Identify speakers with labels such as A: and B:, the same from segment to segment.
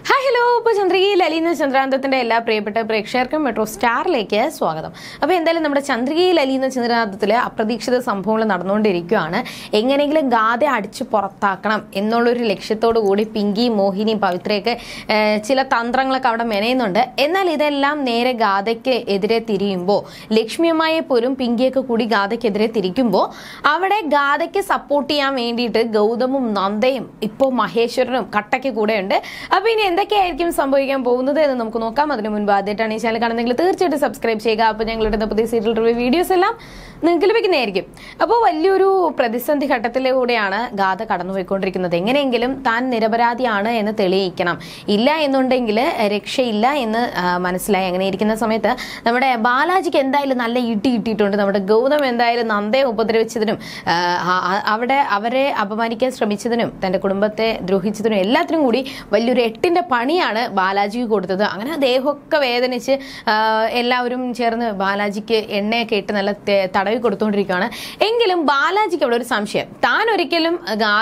A: Hi hello, ഇപ്പോൾ ചന്ദ്രികയിൽ അലീന ചന്ദ്രാനന്ദത്തിന്റെ എല്ലാ പ്രിയപ്പെട്ട പ്രേക്ഷകർക്കും മെട്രോ സ്റ്റാറിലേക്ക് സ്വാഗതം. അപ്പോൾ എന്തായാലും നമ്മുടെ ചന്ദ്രികയിൽ അലീന ചന്ദ്രാനന്ദത്തിലെ അപ്രതീക്ഷിത സംഭവങ്ങൾ നടന്നുകൊണ്ടിരിക്കുകയാണ്. എങ്ങനെയെങ്കിലും ഗാഥ അടിച്ചു പുറത്താക്കണം എന്നുള്ളൊരു ലക്ഷ്യത്തോടു കൂടി പിങ്കിയും മോഹിനിയും പവിത്രയൊക്കെ ചില തന്ത്രങ്ങളൊക്കെ അവിടെ മെനയുന്നുണ്ട്. എന്നാൽ ഇതെല്ലാം നേരെ ഗാഥയ്ക്ക് എതിരെ തിരിയുമ്പോൾ, ലക്ഷ്മിയമ്മയെ പോലും പിങ്കിയൊക്കെ കൂടി ഗാഥയ്ക്കെതിരെ തിരിക്കുമ്പോൾ അവിടെ ഗാഥയ്ക്ക് സപ്പോർട്ട് ചെയ്യാൻ വേണ്ടിയിട്ട് ഗൗതമും നന്ദയും ഇപ്പോൾ മഹേശ്വരനും കട്ടയ്ക്ക് കൂടെയുണ്ട്. അപ്പോൾ ഇനി എന്തൊക്കെയായിരിക്കും സംഭവിക്കാൻ പോകുന്നത് എന്ന് നമുക്ക് നോക്കാം. അതിനു മുൻപ് ആദ്യമായിട്ടാണ് ഈ ചാനൽ കാണുന്നതെങ്കിൽ തീർച്ചയായിട്ടും സബ്സ്ക്രൈബ് ചെയ്യുക. അപ്പോൾ ഞങ്ങളുടെ പുതിയ സീരിയൽ റിവ്യൂ വീഡിയോസ് എല്ലാം നിങ്ങൾക്ക് ലഭിക്കുന്നതായിരിക്കും. അപ്പോൾ വലിയൊരു പ്രതിസന്ധി ഘട്ടത്തിലൂടെയാണ് ഗാഥ കടന്നുപോയിക്കൊണ്ടിരിക്കുന്നത്. എങ്ങനെയെങ്കിലും താൻ നിരപരാധിയാണ് എന്ന് തെളിയിക്കണം, ഇല്ല എന്നുണ്ടെങ്കിൽ രക്ഷയില്ല എന്ന് മനസ്സിലായി. അങ്ങനെ ഇരിക്കുന്ന സമയത്ത് നമ്മുടെ ബാലാജിക്ക് എന്തായാലും നല്ല ഇടി കിട്ടിയിട്ടുണ്ട്. നമ്മുടെ ഗൗതം എന്തായാലും നന്ദയെ ഉപദ്രവിച്ചതിനും അവരെ അപമാനിക്കാൻ ശ്രമിച്ചതിനും തന്റെ കുടുംബത്തെ ദ്രോഹിച്ചതിനും എല്ലാത്തിനും കൂടി വലിയൊരു 8ന്റെ പണിയാണ് ബാലാജിക്ക് കൊടുത്തത്. അങ്ങനെ ദേഹമൊക്കെ വേദനിച്ച് എല്ലാവരും ചേർന്ന് ബാലാജിക്ക് എണ്ണയൊക്കെ ഇട്ട് നല്ല തടവി കൊടുത്തുകൊണ്ടിരിക്കുകയാണ്. എങ്കിലും ബാലാജിക്ക് അവിടെ ഒരു സംശയം. താൻ ഒരിക്കലും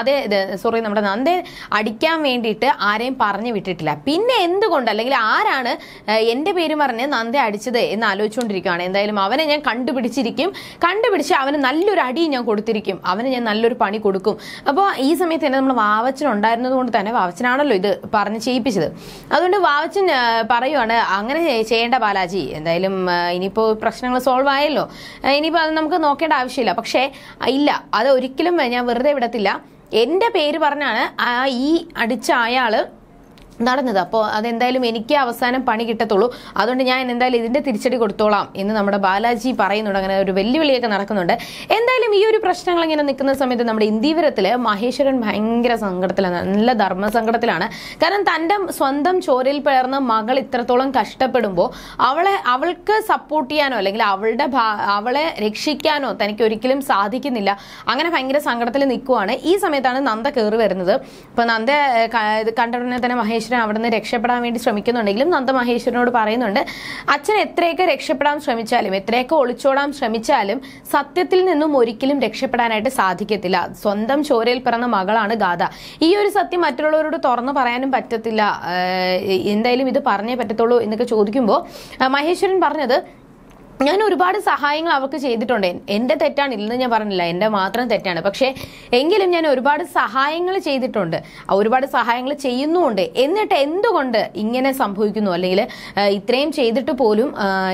A: നമ്മുടെ നന്ദയെ അടിക്കാൻ വേണ്ടിയിട്ട് ആരെയും പറഞ്ഞു വിട്ടിട്ടില്ല. പിന്നെ എന്തുകൊണ്ട്, അല്ലെങ്കിൽ ആരാണ് എന്റെ പേര് പറഞ്ഞ് നന്ദയെ അടിച്ചത് എന്ന് ആലോചിച്ചുകൊണ്ടിരിക്കുകയാണ്. എന്തായാലും അവനെ ഞാൻ കണ്ടുപിടിച്ച് അവന് നല്ലൊരു അടി ഞാൻ കൊടുത്തിരിക്കും, അവന് ഞാൻ നല്ലൊരു പണി കൊടുക്കും. അപ്പോൾ ഈ സമയത്ത് തന്നെ നമ്മൾ വാവച്ചൻ ഉണ്ടായിരുന്നത് കൊണ്ട് തന്നെ, വാവച്ചനാണല്ലോ ഇത് പറഞ്ഞ് ചെയ്യിപ്പിച്ചത്, അതുകൊണ്ട് വാവച്ചൻ പറയുവാണ് അങ്ങനെ ചെയ്യേണ്ട ബാലാജി, എന്തായാലും ഇനിയിപ്പോൾ പ്രശ്നങ്ങൾ സോൾവ് ആയല്ലോ, ഇനിയിപ്പോൾ അത് നമുക്ക് നോക്കേണ്ട ആവശ്യമില്ല. പക്ഷേ ഇല്ല, അത് ഒരിക്കലും ഞാൻ വെറുതെ വിടത്തില്ല. എൻ്റെ പേര് പറഞ്ഞാണ് ഈ അടിച്ച അയാള് നടന്നത്. അപ്പോൾ അതെന്തായാലും എനിക്ക് അവസാനം പണി കിട്ടത്തുള്ളൂ, അതുകൊണ്ട് ഞാൻ എന്തായാലും ഇതിന്റെ തിരിച്ചടി കൊടുത്തോളാം എന്ന് നമ്മുടെ ബാലാജി പറയുന്നുണ്ട്. അങ്ങനെ ഒരു വെല്ലുവിളിയൊക്കെ നടക്കുന്നുണ്ട്. എന്തായാലും ഈ ഒരു പ്രശ്നങ്ങൾ ഇങ്ങനെ നിൽക്കുന്ന സമയത്ത് നമ്മുടെ ഇന്ദീവരത്തില് മഹേശ്വരൻ ഭയങ്കര സങ്കടത്തിലാണ്, നല്ല ധർമ്മസങ്കടത്തിലാണ്. കാരണം തന്റെ സ്വന്തം ചോരയിൽ പേർന്ന മകൾ ഇത്രത്തോളം കഷ്ടപ്പെടുമ്പോൾ അവൾക്ക് സപ്പോർട്ട് ചെയ്യാനോ അല്ലെങ്കിൽ അവളെ രക്ഷിക്കാനോ തനിക്ക് ഒരിക്കലും സാധിക്കുന്നില്ല. അങ്ങനെ ഭയങ്കര സങ്കടത്തിൽ നിൽക്കുവാണ്. ഈ സമയത്താണ് നന്ദ കയറി വരുന്നത്. അപ്പൊ നന്ദ കണ്ടuടനെ തന്നെ മഹേശ്വരൻ അവിടുന്ന് രക്ഷപ്പെടാൻ വേണ്ടി ശ്രമിക്കുന്നുണ്ടെങ്കിലും നന്ദ മഹേശ്വരനോട് പറയുന്നുണ്ട്, അച്ഛൻ എത്രയൊക്കെ രക്ഷപ്പെടാൻ ശ്രമിച്ചാലും എത്രയൊക്കെ ഒളിച്ചോടാൻ ശ്രമിച്ചാലും സത്യത്തിൽ നിന്നും ഒരിക്കലും രക്ഷപ്പെടാനായിട്ട് സാധിക്കത്തില്ല. സ്വന്തം ചോരയിൽ പിറന്ന മകളാണ് ഗാഥ. ഈ ഒരു സത്യം മറ്റുള്ളവരോട് തുറന്നു പറയാനും പറ്റത്തില്ല, എന്തായാലും ഇത് പറഞ്ഞേ പറ്റത്തുള്ളൂ എന്നൊക്കെ ചോദിക്കുമ്പോൾ മഹേശ്വരൻ പറഞ്ഞത്, ഞാൻ ഒരുപാട് സഹായങ്ങൾ അവർക്ക് ചെയ്തിട്ടുണ്ട്. എൻ്റെ തെറ്റാണ്, ഇല്ലെന്ന് ഞാൻ പറഞ്ഞില്ല, എൻ്റെ മാത്രം തെറ്റാണ്. പക്ഷേ എങ്കിലും ഞാൻ ഒരുപാട് സഹായങ്ങൾ ചെയ്തിട്ടുണ്ട്, ഒരുപാട് സഹായങ്ങൾ ചെയ്യുന്നുമുണ്ട്. എന്നിട്ട് എന്തുകൊണ്ട് ഇങ്ങനെ സംഭവിക്കുന്നു, അല്ലെങ്കിൽ ഇത്രയും ചെയ്തിട്ട് പോലും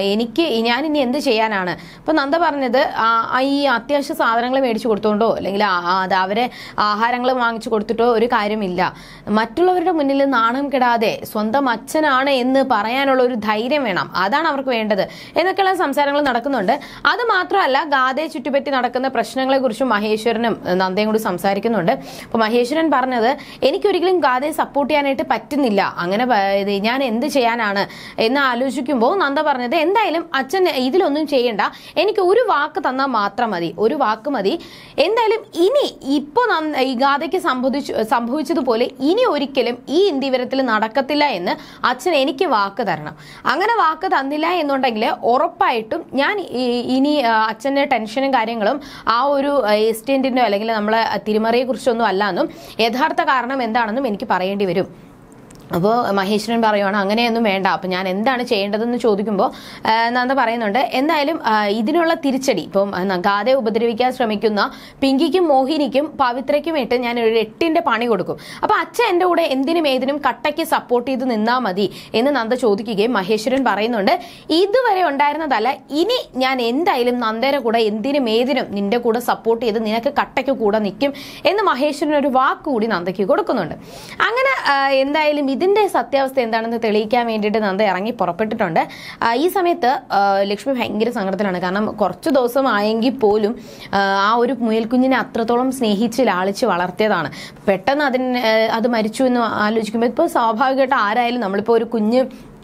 A: ഞാൻ ഇനി എന്ത് ചെയ്യാനാണ്? അപ്പൊ നന്ദ പറഞ്ഞത്, ഈ അത്യാവശ്യ സാധനങ്ങൾ മേടിച്ചു കൊടുത്തോണ്ടോ അല്ലെങ്കിൽ അവരെ ആഹാരങ്ങൾ വാങ്ങിച്ചു കൊടുത്തിട്ടോ ഒരു കാര്യമില്ല. മറ്റുള്ളവരുടെ മുന്നിൽ നാണം കെടാതെ സ്വന്തം അച്ഛനാണ് എന്ന് പറയാനുള്ള ഒരു ധൈര്യം വേണം, അതാണ് അവർക്ക് വേണ്ടത് എന്നൊക്കെയുള്ള സംസാരങ്ങൾ നടക്കുന്നുണ്ട്. അത് മാത്രമല്ല, ഗാഥയെ ചുറ്റിപ്പറ്റി നടക്കുന്ന പ്രശ്നങ്ങളെ കുറിച്ചും മഹേശ്വരനും നന്ദയും കൂടി സംസാരിക്കുന്നുണ്ട്. അപ്പൊ മഹേശ്വരൻ പറഞ്ഞത്, എനിക്കൊരിക്കലും ഗാഥയെ സപ്പോർട്ട് ചെയ്യാനായിട്ട് പറ്റുന്നില്ല, അങ്ങനെ ഞാൻ എന്ത് ചെയ്യാനാണ് എന്ന് ആലോചിക്കുമ്പോൾ നന്ദ പറഞ്ഞത്, എന്തായാലും അച്ഛൻ ഇതിലൊന്നും ചെയ്യണ്ട, എനിക്ക് ഒരു വാക്ക് തന്നാൽ മാത്രം മതി, ഒരു വാക്ക് മതി. എന്തായാലും ഇപ്പൊ ഈ ഗാഥയ്ക്ക് സംഭവിച്ചതുപോലെ ഇനി ഒരിക്കലും ഈ ഇന്ദീവരത്തിൽ നടക്കത്തില്ല എന്ന് അച്ഛൻ എനിക്ക് വാക്ക് തരണം. അങ്ങനെ വാക്ക് തന്നില്ല എന്നുണ്ടെങ്കിൽ ഉറപ്പായിട്ടും ഞാൻ ഇനി അച്ഛൻ്റെ ടെൻഷനും കാര്യങ്ങളും ആ ഒരു എസ്റ്റേറ്റിൻ്റെ അല്ലെങ്കിൽ നമ്മളെ തിരിമറിയെ കുറിച്ചൊന്നും അല്ലാന്നും യഥാർത്ഥ കാരണം എന്താണെന്നും എനിക്ക് പറയേണ്ടി വരും. അപ്പോൾ മഹേശ്വരൻ പറയുവാണ്, അങ്ങനെയൊന്നും വേണ്ട, അപ്പം ഞാൻ എന്താണ് ചെയ്യേണ്ടതെന്ന് ചോദിക്കുമ്പോൾ നന്ദ പറയുന്നുണ്ട്, എന്തായാലും ഇതിനുള്ള തിരിച്ചടി, ഇപ്പം ഗാഥയെ ഉപദ്രവിക്കാൻ ശ്രമിക്കുന്ന പിങ്കിക്കും മോഹിനിക്കും പവിത്രയ്ക്കുമായിട്ട് ഞാൻ ഒരു 8ന്റെ പണി കൊടുക്കും. അപ്പോൾ അച്ഛൻ എൻ്റെ കൂടെ എന്തിനും ഏതിനും കട്ടയ്ക്ക് സപ്പോർട്ട് ചെയ്ത് നിന്നാൽ മതി എന്ന് നന്ദ ചോദിക്കുകയും മഹേശ്വരൻ പറയുന്നുണ്ട്, ഇതുവരെ ഉണ്ടായിരുന്നതല്ല, ഇനി ഞാൻ എന്തായാലും നന്ദയുടെ കൂടെ എന്തിനും ഏതിനും നിന്റെ കൂടെ സപ്പോർട്ട് ചെയ്ത് നിനക്ക് കട്ടയ്ക്ക് കൂടെ നിൽക്കും എന്ന് മഹേശ്വരൻ ഒരു വാക്ക് കൂടി നന്ദയ്ക്ക് കൊടുക്കുന്നുണ്ട്. അങ്ങനെ എന്തായാലും ഇതിന്റെ സത്യാവസ്ഥ എന്താണെന്ന് തെളിയിക്കാൻ വേണ്ടിയിട്ട് നന്ദ ഇറങ്ങി പുറപ്പെട്ടിട്ടുണ്ട്. ഈ സമയത്ത് ലക്ഷ്മി ഭയങ്കര സങ്കടത്തിലാണ്. കാരണം കുറച്ചു ദിവസം ആയെങ്കിൽ പോലും ആ ഒരു മുയൽക്കുഞ്ഞിനെ അത്രത്തോളം സ്നേഹിച്ച് ലാളിച്ച് വളർത്തിയതാണ്. പെട്ടെന്ന് അത് മരിച്ചു എന്ന് ആലോചിക്കുമ്പോൾ ഇപ്പോൾ സ്വാഭാവികമായിട്ട് ആരായാലും നമ്മളിപ്പോൾ ഒരു കുഞ്ഞ്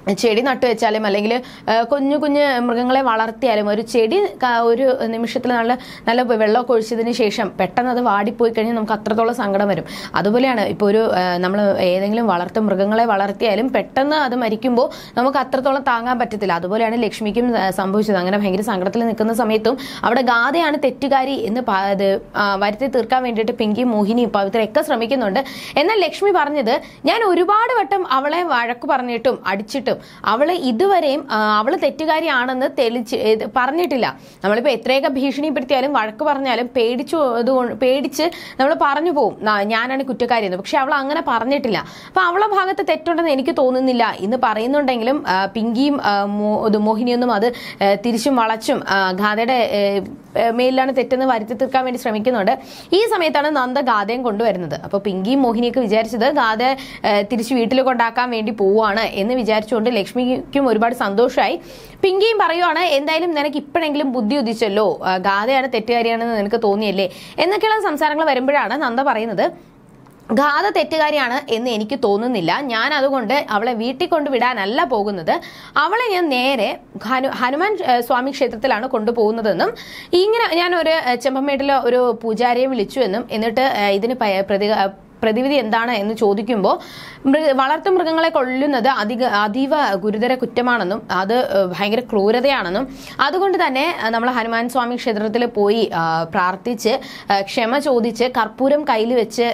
A: ചെടി നട്ടു വെച്ചാലും അല്ലെങ്കിൽ കുഞ്ഞു കുഞ്ഞു മൃഗങ്ങളെ വളർത്തിയാലും ഒരു ചെടി ഒരു നിമിഷത്തിൽ നല്ല വെള്ളമൊക്കെ ഒഴിച്ചതിന് ശേഷം പെട്ടെന്ന് അത് വാടിപ്പോയി കഴിഞ്ഞാൽ നമുക്ക് അത്രത്തോളം സങ്കടം വരും. അതുപോലെയാണ് ഇപ്പോൾ ഒരു നമ്മൾ ഏതെങ്കിലും മൃഗങ്ങളെ വളർത്തിയാലും പെട്ടെന്ന് അത് മരിക്കുമ്പോൾ നമുക്ക് അത്രത്തോളം താങ്ങാൻ പറ്റത്തില്ല. അതുപോലെയാണ് ലക്ഷ്മിക്കും സംഭവിച്ചത്. അങ്ങനെ ഭയങ്കര സങ്കടത്തിൽ നിൽക്കുന്ന സമയത്തും അവിടെ ഗാഥയാണ് തെറ്റുകാരി എന്ന് വരുത്തി തീർക്കാൻ വേണ്ടിയിട്ട് പിങ്കി, മോഹിനി, പവിത്രയൊക്കെ ശ്രമിക്കുന്നുണ്ട്. എന്നാൽ ലക്ഷ്മി പറഞ്ഞത്, ഞാൻ ഒരുപാട് വട്ടം അവളെ വഴക്ക് പറഞ്ഞിട്ടും അടിച്ചിട്ടും അവള് ഇതുവരെയും അവള് തെറ്റുകാരിയാണെന്ന് പറഞ്ഞിട്ടില്ല. നമ്മളിപ്പോ എത്രയൊക്കെ ഭീഷണിപ്പെടുത്തിയാലും വഴക്ക് പറഞ്ഞാലും പേടിച്ച് നമ്മൾ പറഞ്ഞു പോവും ഞാനാണ് കുറ്റക്കാരി എന്ന്. പക്ഷെ അവൾ അങ്ങനെ പറഞ്ഞിട്ടില്ല. അപ്പൊ അവളെ ഭാഗത്ത് തെറ്റുണ്ടെന്ന് എനിക്ക് തോന്നുന്നില്ല എന്ന് പറയുന്നുണ്ടെങ്കിലും പിങ്കിയും മോഹിനിയൊന്നും അത് തിരിച്ചും വളച്ചും ഗാഥയുടെ മേലിലാണ് തെറ്റെന്ന് വരുത്തി തീർക്കാൻ വേണ്ടി ശ്രമിക്കുന്നുണ്ട്. ഈ സമയത്താണ് നന്ദ ഗാഥയും കൊണ്ടുവരുന്നത്. അപ്പൊ പിങ്കിയും മോഹിനിയൊക്കെ വിചാരിച്ചത് ഗാഥ തിരിച്ച് വീട്ടിൽ കൊണ്ടാക്കാൻ വേണ്ടി പോവുകയാണ് എന്ന് വിചാരിച്ചുകൊണ്ട് ലക്ഷ്മിക്കും ഒരുപാട് സന്തോഷമായി. പിങ്കിയും പറയുവാണ്, എന്തായാലും നിനക്ക് ഇപ്പോഴെങ്കിലും ബുദ്ധി ഉദിച്ചല്ലോ, ഗാഥയാണ് തെറ്റുകാരിയാണെന്ന് നിനക്ക് തോന്നിയല്ലേ എന്നൊക്കെയുള്ള സംസാരങ്ങൾ വരുമ്പോഴാണ് നന്ദ പറയുന്നത്, ഗാഥ തെറ്റുകാരിയാണ് എന്ന് എനിക്ക് തോന്നുന്നില്ല. ഞാൻ അതുകൊണ്ട് അവളെ വീട്ടിൽ കൊണ്ടുവിടാനല്ല പോകുന്നത്. അവളെ ഞാൻ നേരെ ഹനുമാൻ സ്വാമി ക്ഷേത്രത്തിലാണ് കൊണ്ടുപോകുന്നതെന്നും ഇങ്ങനെ ഞാൻ ഒരു ചെമ്പമേട്ടിലെ ഒരു പൂജാരിയെ വിളിച്ചു എന്നും എന്നിട്ട് ഇതിന് പ്രതിവിധി എന്താണ് എന്ന് ചോദിക്കുമ്പോൾ വളർത്തു മൃഗങ്ങളെ കൊല്ലുന്നത് അതീവ ഗുരുതര കുറ്റമാണെന്നും അത് ഭയങ്കര ക്രൂരതയാണെന്നും അതുകൊണ്ട് തന്നെ നമ്മൾ ഹനുമാൻ സ്വാമി ക്ഷേത്രത്തിൽ പോയി പ്രാർത്ഥിച്ച് ക്ഷമ ചോദിച്ച് കർപ്പൂരം കയ്യിൽ വെച്ച്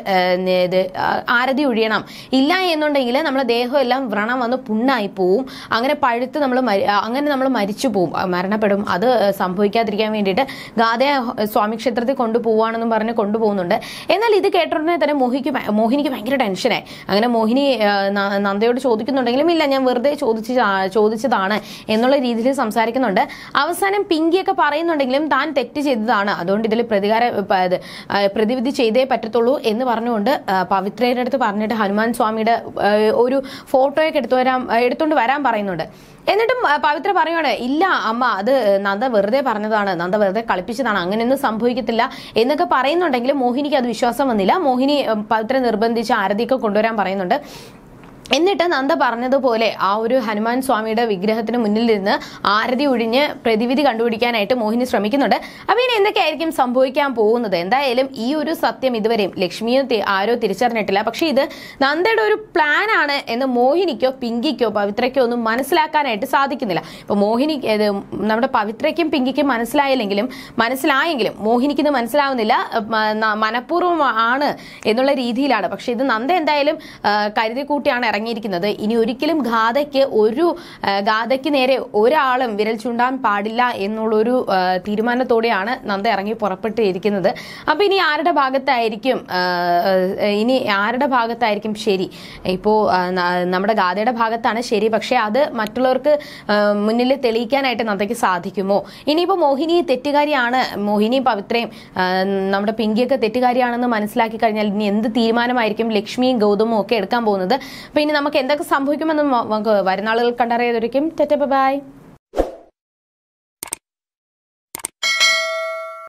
A: ആരതി ഒഴിയണം. ഇല്ല എന്നുണ്ടെങ്കിൽ നമ്മളെ ദേഹം എല്ലാം വ്രണം വന്ന് പുണ്ണായി പോവും. അങ്ങനെ പഴുത്ത് നമ്മൾ മരിച്ചു പോവും, മരണപ്പെടും. അത് സംഭവിക്കാതിരിക്കാൻ വേണ്ടിയിട്ട് ഗാഥയെ സ്വാമി ക്ഷേത്രത്തിൽ കൊണ്ടുപോവാണെന്നും പറഞ്ഞ് കൊണ്ടുപോകുന്നുണ്ട്. എന്നാൽ ഇത് കേട്ടോടനെ തന്നെ മോഹിനിക്ക് ഭയങ്കര ടെൻഷനായി. അങ്ങനെ മോഹിനി നന്ദയോട് ചോദിക്കുന്നുണ്ടെങ്കിലും ഇല്ല, ഞാൻ വെറുതെ ചോദിച്ചതാണ് എന്നുള്ള രീതിയിൽ സംസാരിക്കുന്നുണ്ട്. അവസാനം പിങ്കിയൊക്കെ പറയുന്നുണ്ടെങ്കിലും താൻ തെറ്റ് ചെയ്തതാണ്, അതുകൊണ്ട് ഇതിൽ പ്രതിവിധി ചെയ്തേ പറ്റത്തുള്ളൂ എന്ന് പറഞ്ഞുകൊണ്ട് പവിത്രയുടെ അടുത്ത് പറഞ്ഞിട്ട് ഹനുമാൻ സ്വാമിയുടെ ഒരു ഫോട്ടോയൊക്കെ എടുത്തുകൊണ്ട് വരാൻ പറയുന്നുണ്ട്. എന്നിട്ടും പവിത്ര പറയുവാണ്, ഇല്ല അമ്മ, അത് നന്ദ വെറുതെ പറഞ്ഞതാണ്, നന്ദ വെറുതെ കളിപ്പിച്ചതാണ്, അങ്ങനെയൊന്നും സംഭവിക്കത്തില്ല എന്നൊക്കെ പറയുന്നുണ്ടെങ്കിലും മോഹിനിക്ക് അത് വിശ്വാസം വന്നില്ല. മോഹിനി പവിത്ര നിർബന്ധിച്ച് ആരതിയൊക്കെ കൊണ്ടുവരാൻ പറയുന്നുണ്ട്. എന്നിട്ട് നന്ദ പറഞ്ഞതുപോലെ ആ ഒരു ഹനുമാൻ സ്വാമിയുടെ വിഗ്രഹത്തിന് മുന്നിലിരുന്ന് ആരതി ഒഴിഞ്ഞ് പ്രതിവിധി കണ്ടുപിടിക്കാനായിട്ട് മോഹിനി ശ്രമിക്കുന്നുണ്ട്. അപ്പൊ ഇനി എന്തൊക്കെയായിരിക്കും സംഭവിക്കാൻ പോകുന്നത്? എന്തായാലും ഈ ഒരു സത്യം ഇതുവരെയും ലക്ഷ്മിയോ ആരോ തിരിച്ചറിഞ്ഞിട്ടില്ല. പക്ഷെ ഇത് നന്ദയുടെ ഒരു പ്ലാൻ ആണ് എന്ന് മോഹിനിക്കോ പിങ്കിക്കോ പവിത്രയ്ക്കോ ഒന്നും മനസ്സിലാക്കാനായിട്ട് സാധിക്കുന്നില്ല. ഇപ്പൊ നമ്മുടെ പവിത്രയ്ക്കും പിങ്കിക്കും മനസ്സിലായെങ്കിലും മോഹിനിക്ക് ഇത് മനസ്സിലാവുന്നില്ല, മനഃപൂർവ്വം ആണ് എന്നുള്ള രീതിയിലാണ്. പക്ഷെ ഇത് നന്ദ എന്തായാലും കരുതി കൂട്ടിയാണ് ഇറങ്ങിയിരിക്കുന്നത്. ഇനി ഒരിക്കലും ഗാഥയ്ക്ക് നേരെ ഒരാളും വിരൽ ചൂണ്ടാൻ പാടില്ല എന്നുള്ളൊരു തീരുമാനത്തോടെയാണ് നന്ദ ഇറങ്ങി പുറപ്പെട്ടിരിക്കുന്നത്. അപ്പൊ ഇനി ആരുടെ ഭാഗത്തായിരിക്കും ശരി? ഇപ്പോ നമ്മുടെ ഗാഥയുടെ ഭാഗത്താണ് ശരി, പക്ഷെ അത് മറ്റുള്ളവർക്ക് മുന്നിൽ തെളിയിക്കാനായിട്ട് നന്ദയ്ക്ക് സാധിക്കുമോ? ഇനിയിപ്പോ മോഹിനിയും പവിത്രയും നമ്മുടെ പിങ്കിയൊക്കെ തെറ്റുകാരിയാണെന്ന് മനസ്സിലാക്കി കഴിഞ്ഞാൽ ഇനി എന്ത് തീരുമാനമായിരിക്കും ലക്ഷ്മിയും ഗൗതമും ഒക്കെ എടുക്കാൻ പോകുന്നത്? അപ്പൊ ഇനി നമുക്ക് എന്തൊക്കെ സംഭവിക്കുമെന്ന് നമുക്ക് വരുന്നാളുകൾ കണ്ടറിയാതിരിക്കും. ബൈ.